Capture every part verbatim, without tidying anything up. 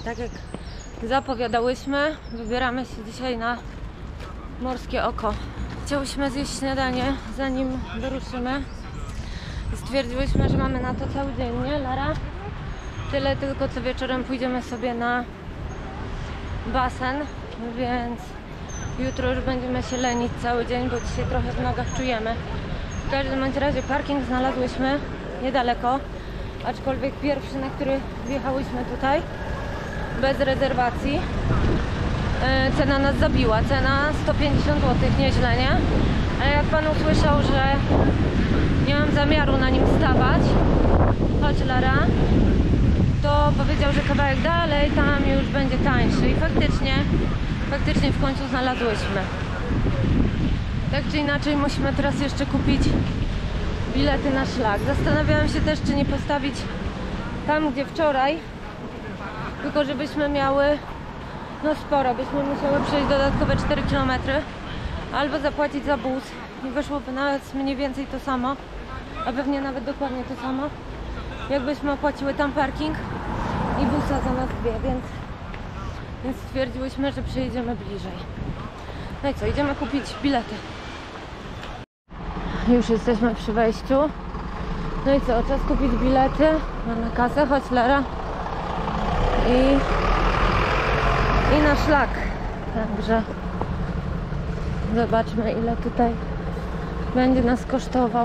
tak jak zapowiadałyśmy, wybieramy się dzisiaj na Morskie Oko. Chciałyśmy zjeść śniadanie, zanim wyruszymy. Stwierdziłyśmy, że mamy na to cały dzień, nie, Lara? Tyle tylko, co wieczorem pójdziemy sobie na basen, więc jutro już będziemy się lenić cały dzień, bo dzisiaj trochę w nogach czujemy. W każdym bądź razie parking znalazłyśmy niedaleko, aczkolwiek pierwszy, na który wjechałyśmy tutaj, bez rezerwacji. Cena nas zabiła, cena sto pięćdziesiąt złotych, nieźle, nie? Ale jak pan usłyszał, że nie mam zamiaru na nim stawać, chodź Lara, to powiedział, że kawałek dalej tam już będzie tańszy i faktycznie, faktycznie w końcu znalazłyśmy. Tak czy inaczej musimy teraz jeszcze kupić bilety na szlak. Zastanawiałam się też, czy nie postawić tam, gdzie wczoraj, tylko żebyśmy miały no sporo, byśmy musiały przejść dodatkowe cztery kilometry albo zapłacić za bus i wyszłoby nawet mniej więcej to samo, a pewnie nawet dokładnie to samo, jakbyśmy opłaciły tam parking i busa za nas dwie, więc, więc stwierdziłyśmy, że przyjedziemy bliżej. No i co, idziemy kupić bilety. Już jesteśmy przy wejściu. No i co, czas kupić bilety. Mamy kasę, chodź Lara. I, i na szlak. Także zobaczmy, ile tutaj będzie nas kosztował.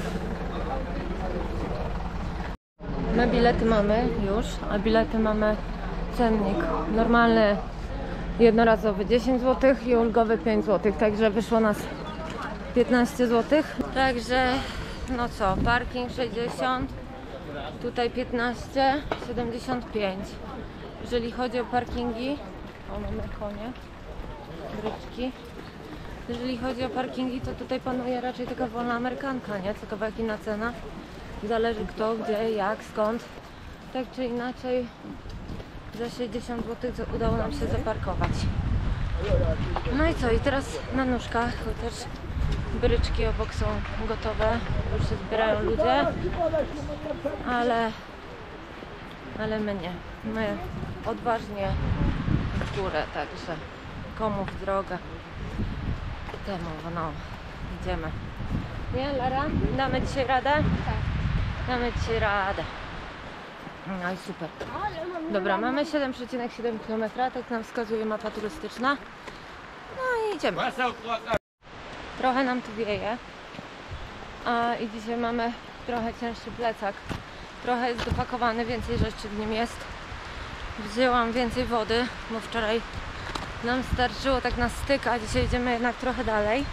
My bilety mamy już, a bilety mamy cennik normalny jednorazowy dziesięć złotych i ulgowy pięć złotych, także wyszło nas piętnaście złotych. Także no co, parking sześćdziesiąt, tutaj piętnaście, siedemdziesiąt pięć. Jeżeli chodzi o parkingi, o mamy konie, bryczki. Jeżeli chodzi o parkingi, to tutaj panuje raczej taka wolna amerykanka, nie? Co kawałek inna cena. Zależy kto, gdzie, jak, skąd. Tak czy inaczej za sześćdziesiąt złotych udało nam się zaparkować. No i co? I teraz na nóżkach, chociaż bryczki obok są gotowe, już się zbierają ludzie, ale, ale my nie. My odważnie w górę, także komu w drogę, temu, no, idziemy. Nie, Lara? Damy dzisiaj radę? Tak. Damy dzisiaj radę. No i super. Dobra, mamy siedem przecinek siedem kilometra, tak nam wskazuje mapa turystyczna. No i idziemy. Trochę nam tu wieje. A i dzisiaj mamy trochę cięższy plecak. Trochę jest dopakowany, więcej rzeczy w nim jest. Wzięłam więcej wody, bo wczoraj nam starczyło tak na styk, a dzisiaj idziemy jednak trochę dalej.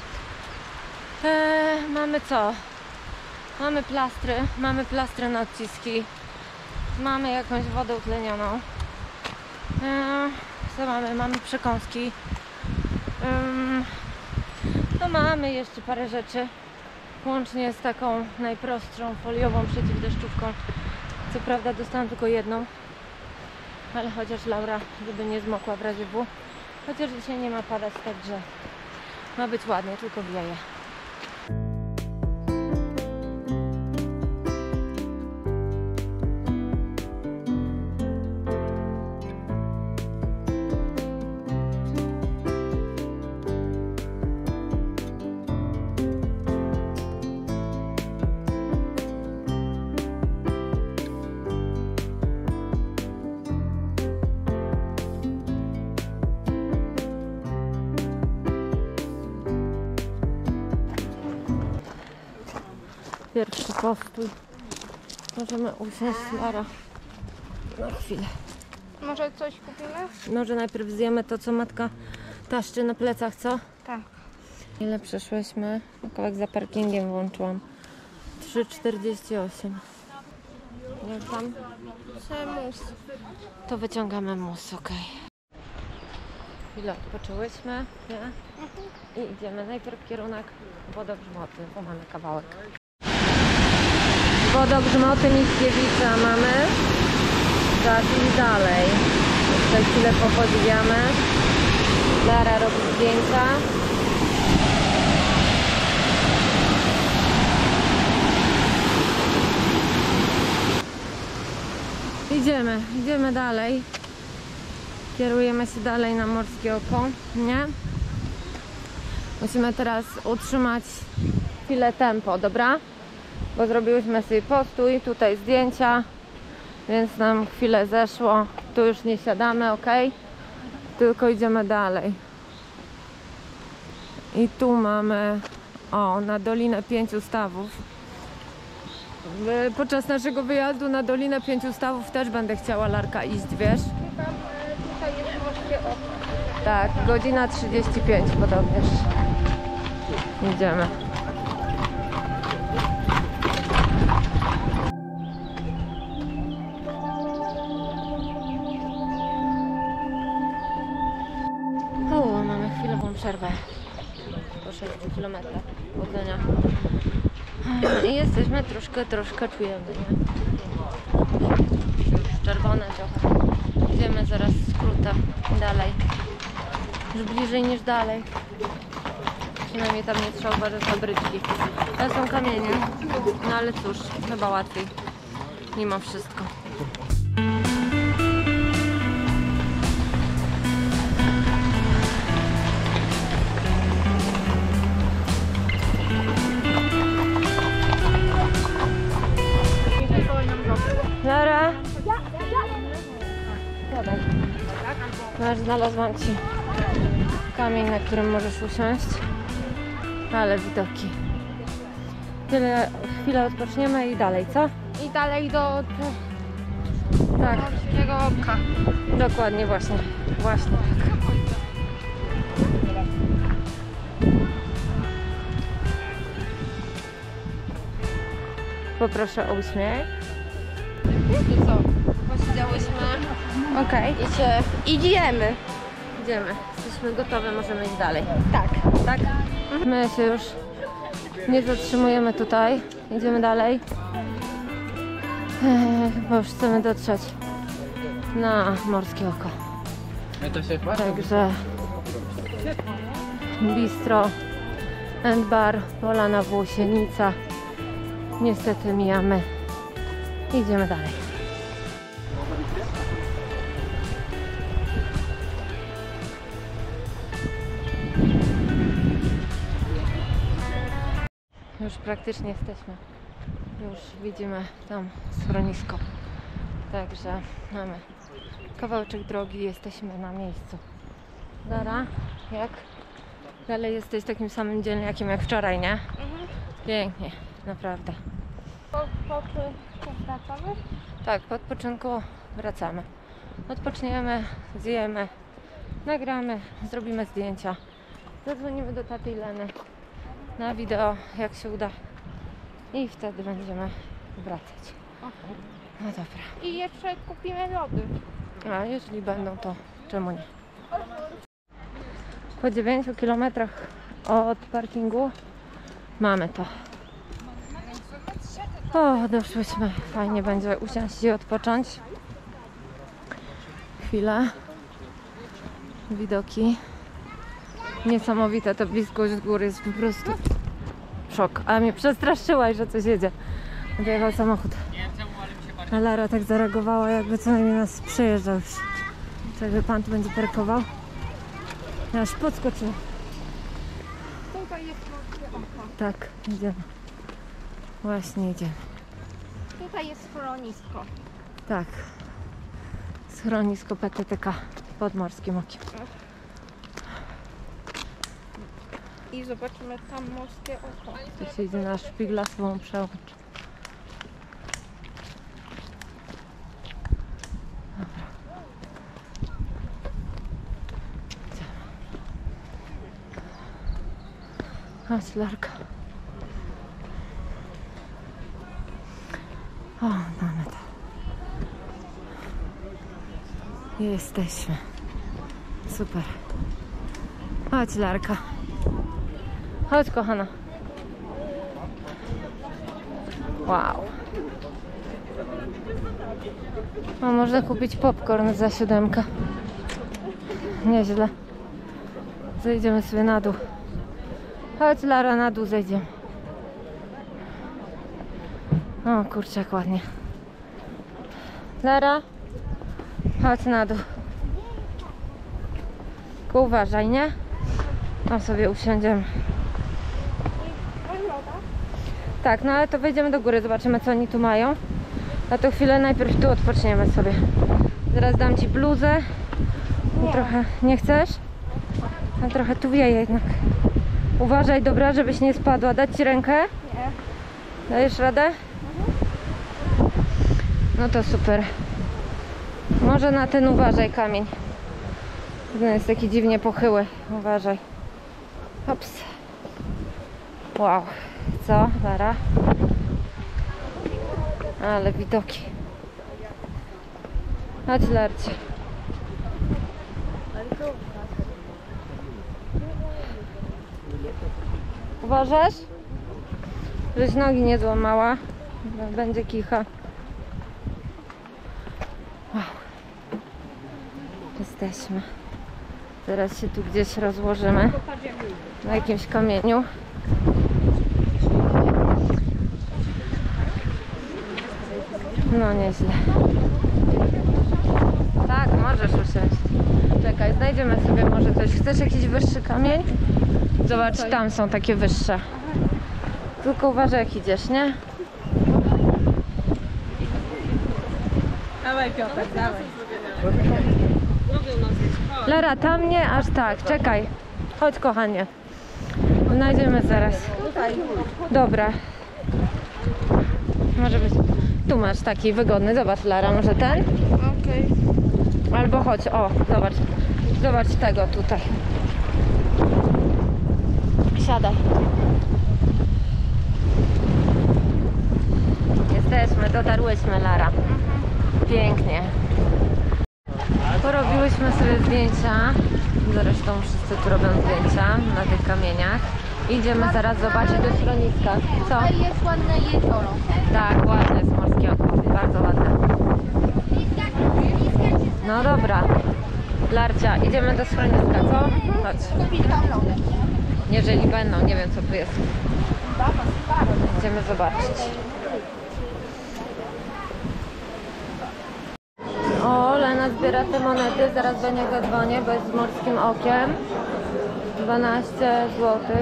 Eee, mamy co? Mamy plastry, mamy plastry na odciski. Mamy jakąś wodę utlenioną. Eee, co mamy? Mamy przekąski. Eee, no mamy jeszcze parę rzeczy. Łącznie z taką najprostszą foliową przeciwdeszczówką. Co prawda dostałam tylko jedną. Ale chociaż Laura, żeby nie zmokła w razie W. Chociaż dzisiaj nie ma padać, także ma być ładnie, tylko wieje. Pierwszy postój. Możemy usiąść, Lara, na chwilę. Może coś kupimy? Może najpierw zjemy to, co matka taszczy na plecach, co? Tak. Ile przeszłyśmy? Kawałek za parkingiem włączyłam. trzy czterdzieści osiem. Jak tam? Mus. To wyciągamy mus, ok. Chwilę odpoczęłyśmy, nie? I idziemy. Najpierw kierunek Wodogrzmoty, bo mamy kawałek. Wodogrzmoty Mickiewicza mamy. Zaraz i dalej. Jeszcze chwilę popodziwiamy. Lara robi zdjęcia. Idziemy, idziemy dalej. Kierujemy się dalej na Morskie Oko, nie? Musimy teraz utrzymać chwilę tempo, dobra? Bo zrobiłyśmy sobie postój, tutaj zdjęcia, więc nam chwilę zeszło. Tu już nie siadamy, ok? Tylko idziemy dalej. I tu mamy, o, na Dolinę Pięciu Stawów. Podczas naszego wyjazdu na Dolinę Pięciu Stawów też będę chciała, Larka, iść, wiesz? Chyba e, tutaj jest Morskie Oko. Tak, godzina trzydzieści pięć podobnież. Idziemy. O, mamy chwilową przerwę po sześciu kilometrach chodzenia. I jesteśmy troszkę, troszkę czujemy, nie? Już czerwone trochę. Idziemy zaraz skrótem dalej. Już bliżej niż dalej. Przynajmniej tam nie trzeba uważać na bryczki. To są kamienie. No ale cóż, chyba łatwiej. Mimo wszystko. Lara! Podaj. Masz, znalazłam ci kamień, na którym możesz usiąść. Ale widoki. Tyle, chwilę odpoczniemy i dalej, co? I dalej do Tak, Morskiego Oka. dokładnie, właśnie. Właśnie tak. Poproszę o uśmiech. To co? Posiedziałyśmy. Okej. I się Idziemy. idziemy. Jesteśmy gotowe, możemy iść dalej. Tak. Tak? My się już nie zatrzymujemy tutaj. Idziemy dalej. Eee, bo już chcemy dotrzeć na Morskie Oko. Także bistro and bar, Polana Włosienica. Niestety mijamy. Idziemy dalej. Już praktycznie jesteśmy. Już widzimy tam schronisko. Także mamy kawałeczek drogi, jesteśmy na miejscu. Dara, jak? Dalej jesteś takim samym dzielniakiem jak wczoraj, nie? Mhm. Pięknie, naprawdę. Po, po czy wracamy? Tak, po odpoczynku wracamy. Odpoczniemy, zjemy, nagramy, zrobimy zdjęcia. Zadzwonimy do taty Leny na wideo, jak się uda. I wtedy będziemy wracać. Okay. No dobra. I jeszcze kupimy lody. A jeżeli będą, to czemu nie? Po dziewięciu kilometrach od parkingu mamy to. O, doszłyśmy. Fajnie będzie usiąść i odpocząć. Chwilę. Widoki. Niesamowite, to bliskość z góry jest po prostu szok. Ale mnie przestraszyłaś, że coś jedzie. Odjechał samochód. A Lara tak zareagowała, jakby co najmniej nas przejeżdżał już. Jakby pan tu będzie parkował. Ja aż podskoczył. Tutaj jest Morskie Oko. Tak, idziemy. Właśnie idziemy. Tutaj jest schronisko. Tak. Schronisko P T T K pod Morskim Okiem. I zobaczymy tam Morskie Oko. Tu się idzie na szpiglasową przełącz. Dobra. Idziemy. Chodź, Larka. O, mamy to. Jesteśmy. Super. Chodź, Larka. Chodź, kochana. Wow. O, można kupić popcorn za siódemkę. Nieźle. Zejdziemy sobie na dół. Chodź, Lara, na dół zejdziemy. O, kurczę, jak ładnie. Lara, chodź na dół. Tylko uważaj, nie? Tam sobie usiądziemy. Tak, no ale to wejdziemy do góry, zobaczymy co oni tu mają. Na tą chwilę najpierw tu odpoczniemy sobie. Zaraz dam ci bluzę. Nie. Trochę nie chcesz? A trochę tu wieje jednak. Uważaj, dobra, żebyś nie spadła. Dać ci rękę? Nie. Dajesz radę? No to super. Może na ten uważaj kamień. Ten jest taki dziwnie pochyły. Uważaj. Hops. Wow. Co, Lara? Ale widoki. Chodź, Larcie. Uważasz? Żeś nogi nie złamała. Będzie kicha. Wow. Jesteśmy. Teraz się tu gdzieś rozłożymy. Na jakimś kamieniu. No nieźle. Tak, możesz usiąść. Czekaj, znajdziemy sobie może coś. Chcesz jakiś wyższy kamień? Zobacz, tam są takie wyższe. Tylko uważaj jak idziesz, nie? Dawaj Piotrek, dawaj. Lara, tam nie, aż tak. Czekaj. Chodź kochanie. Znajdziemy zaraz. Dobra. Może być. Tu masz taki wygodny. Zobacz, Lara, może ten? Okej. Albo chodź, o, zobacz. Zobacz tego tutaj. Siadaj. Jesteśmy, dotarłyśmy, Lara. Pięknie. Porobiłyśmy sobie zdjęcia. Zresztą wszyscy tu robią zdjęcia na tych kamieniach. Idziemy zaraz zobaczyć do schroniska. Co? Tutaj jest ładne jezioro. Tak, ładne jest morskie oko. Bardzo ładne. No dobra. Larcia, idziemy do schroniska, co? Chodź. Kupić tam lody. Jeżeli będą, nie wiem co tu jest. Idziemy zobaczyć. O, Lena zbiera te monety, zaraz do niego dzwonię, bo jest z morskim okiem. dwanaście złotych.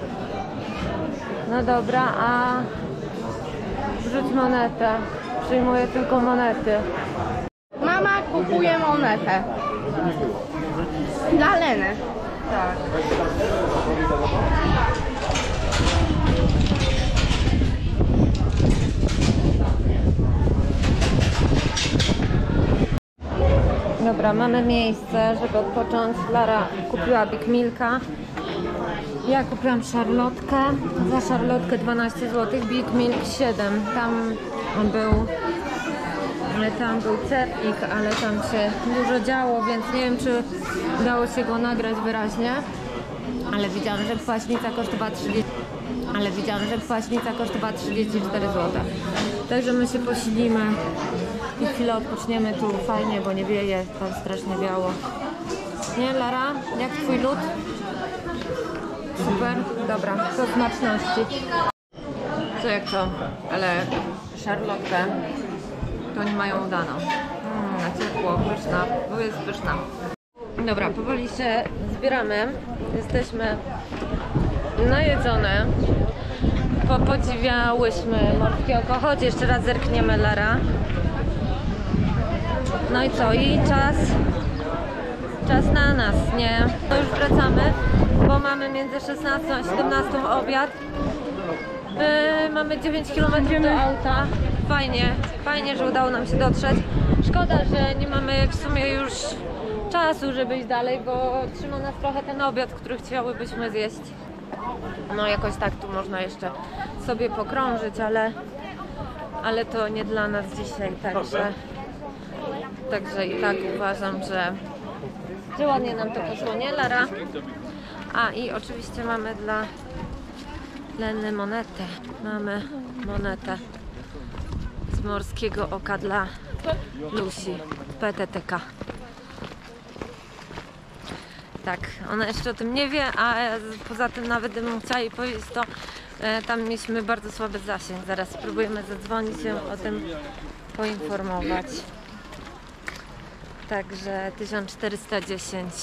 No dobra, a wrzuć monetę. Przyjmuję tylko monety. Mama kupuje monetę. Dla Leny. Tak. Dobra, mamy miejsce, żeby odpocząć. Lara kupiła Big Milka. Ja kupiłam szarlotkę. Za szarlotkę dwanaście złotych, Big Milk siedem. Tam był tam był cernik, ale tam się dużo działo, więc nie wiem, czy udało się go nagrać wyraźnie. Ale widziałam, że kwaśnica kosztowała trzydzieści ale widziałam, że kwaśnica kosztowała trzydzieści cztery złote. Także my się posilimy i chwilę odpoczniemy tu fajnie, bo nie wieje, tam strasznie wiało. Nie, Lara? Jak twój lód? Super, dobra, to smaczności. Co jak to, ale szarlotkę to oni mają udaną. Mm, na ciepło, pyszna, bo jest pyszna. Dobra, powoli się zbieramy. Jesteśmy najedzone. Popodziwiałyśmy morskie oko. Chodź, jeszcze raz zerkniemy, Lara. No i co? I czas czas na nas, nie? To już wracamy, bo mamy między szesnastą a siedemnastą obiad. My mamy dziewięć kilometrów do auta. Fajnie, fajnie, że udało nam się dotrzeć. Szkoda, że nie mamy w sumie już czasu, żeby iść dalej, bo trzyma nas trochę ten obiad, który chciałybyśmy zjeść. No jakoś tak tu można jeszcze sobie pokrążyć, ale, ale to nie dla nas dzisiaj, także, także i tak uważam, że, że ładnie nam to poszło, nie, Lara? A i oczywiście mamy dla Leny monetę. Mamy monetę z morskiego oka dla Lusi, P T T K. Tak, ona jeszcze o tym nie wie, a poza tym nawet gdybym chciała jej powiedzieć, to e, tam mieliśmy bardzo słaby zasięg. Zaraz spróbujemy zadzwonić, się o tym poinformować. Także tysiąc czterysta dziesięć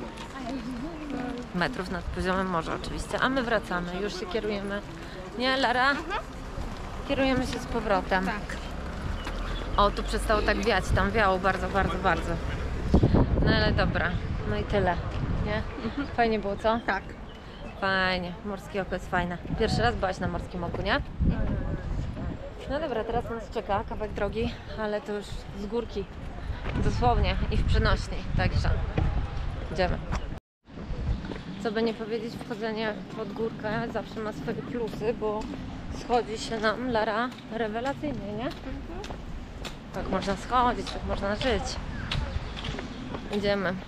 metrów nad poziomem morza oczywiście. A my wracamy, już się kierujemy. Nie, Lara? Kierujemy się z powrotem. Tak. O, tu przestało tak wiać, tam wiało bardzo, bardzo, bardzo. No ale dobra, no i tyle, nie? Fajnie było, co? Tak. Fajnie, Morskie Oko jest fajne. Pierwszy raz byłaś na Morskim Oku, nie? No dobra, teraz nas czeka kawałek drogi, ale to już z górki, dosłownie i w przenośni, także idziemy. Co by nie powiedzieć, wchodzenie pod górkę zawsze ma swoje plusy, bo schodzi się nam, Lara, rewelacyjnie, nie? Tak można schodzić, tak można żyć. Idziemy.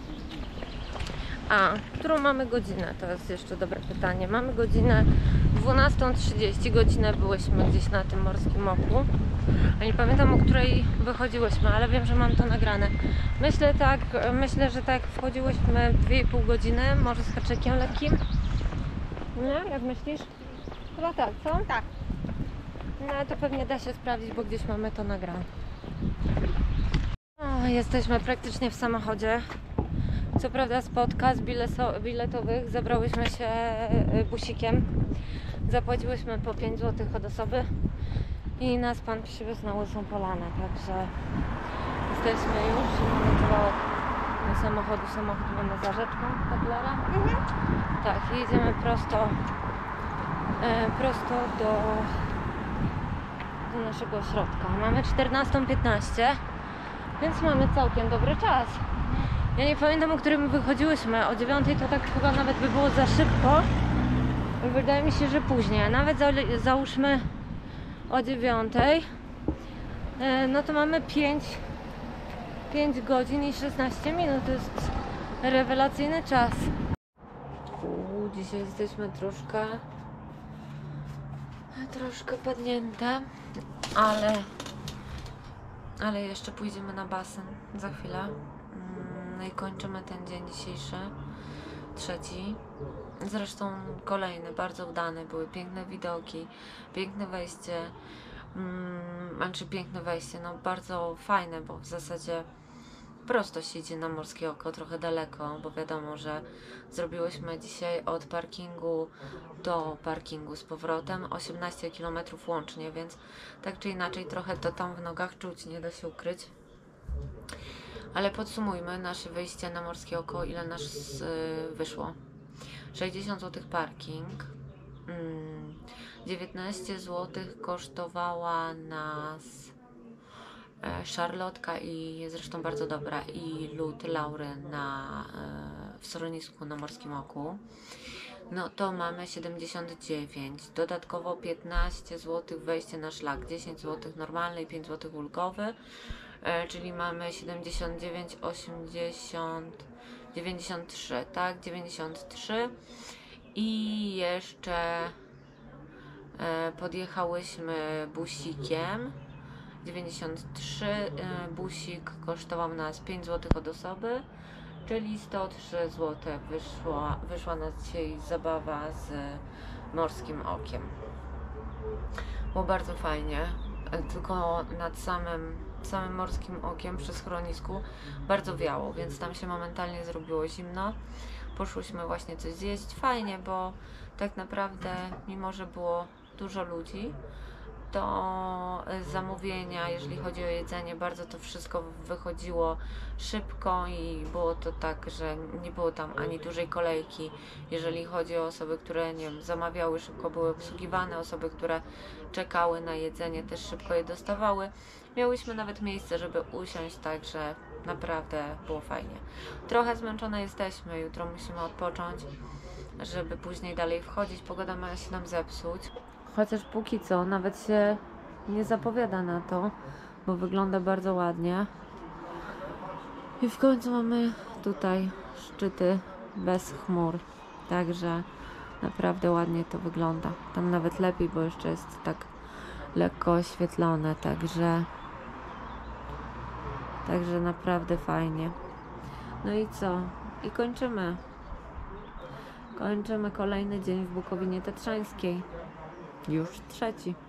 A, którą mamy godzinę? To jest jeszcze dobre pytanie. Mamy godzinę dwunastą trzydzieści. Godzinę byłyśmy gdzieś na tym Morskim Oku. A nie pamiętam, o której wychodziłyśmy, ale wiem, że mam to nagrane. Myślę tak, myślę, że tak wchodziłyśmy dwie i pół godziny, może z haczykiem lekkim. Nie? Jak myślisz? Chyba tak, co? Tak. No to pewnie da się sprawdzić, bo gdzieś mamy to nagrane. O, jesteśmy praktycznie w samochodzie. Co prawda z podcast biletowych zabrałyśmy się busikiem. Zapłaciłyśmy po pięć złotych od osoby i nas pan przywiózł na Łysą Polanę, także jesteśmy już. Mamy kawałek do samochodu, samochód mamy za rzeczką, tak Lara? Mhm. Tak, i jedziemy prosto, e, prosto do, do naszego ośrodka. Mamy czternastą piętnaście, więc mamy całkiem dobry czas. Ja nie pamiętam, o którym wychodziłyśmy. O dziewiątej to tak chyba nawet by było za szybko. Wydaje mi się, że później. A nawet za, załóżmy o dziewiątej. E, no to mamy pięć, pięć godzin i szesnaście minut. To jest rewelacyjny czas. U, dzisiaj jesteśmy troszkę troszkę padnięte, ale ale jeszcze pójdziemy na basen za chwilę. No i kończymy ten dzień dzisiejszy, trzeci. Zresztą kolejny, bardzo udany. Były piękne widoki, piękne wejście, mm, znaczy piękne wejście, no bardzo fajne, bo w zasadzie prosto się idzie na Morskie Oko, trochę daleko, bo wiadomo, że zrobiłyśmy dzisiaj od parkingu do parkingu z powrotem osiemnaście kilometrów łącznie, więc tak czy inaczej trochę to tam w nogach czuć, nie da się ukryć. Ale podsumujmy nasze wyjście na Morskie Oko, ile nas yy, wyszło. sześćdziesiąt złotych parking, mm, dziewiętnaście złotych kosztowała nas e, szarlotka i zresztą bardzo dobra i lód Laury na, e, w schronisku na Morskim Oku. No to mamy siedemdziesiąt dziewięć, dodatkowo piętnaście złotych wejście na szlak, dziesięć złotych normalny i pięć złotych ulgowy. Czyli mamy siedemdziesiąt dziewięć, osiemdziesiąt, dziewięćdziesiąt trzy, tak? dziewięćdziesiąt trzy i jeszcze e, podjechałyśmy busikiem dziewięćdziesiąt trzy, e, busik kosztował nas pięć złotych od osoby, czyli sto trzy złote wyszła, wyszła nas dzisiaj zabawa z Morskim Okiem. Było bardzo fajnie, tylko nad samym samym Morskim Okiem przy schronisku bardzo wiało, więc tam się momentalnie zrobiło zimno. Poszłyśmy właśnie coś zjeść. Fajnie, bo tak naprawdę, mimo że było dużo ludzi, to zamówienia, jeżeli chodzi o jedzenie, bardzo to wszystko wychodziło szybko i było to tak, że nie było tam ani dużej kolejki. Jeżeli chodzi o osoby, które nie wiem, zamawiały, szybko były obsługiwane, osoby, które czekały na jedzenie, też szybko je dostawały. Miałyśmy nawet miejsce, żeby usiąść, także naprawdę było fajnie. Trochę zmęczone jesteśmy, jutro musimy odpocząć, żeby później dalej wchodzić. Pogoda ma się nam zepsuć. Chociaż póki co nawet się nie zapowiada na to, bo wygląda bardzo ładnie. I w końcu mamy tutaj szczyty bez chmur, także naprawdę ładnie to wygląda. Tam nawet lepiej, bo jeszcze jest tak lekko oświetlone, także także naprawdę fajnie. No i co? I kończymy. Kończymy kolejny dzień w Bukowinie Tatrzańskiej. Już trzeci.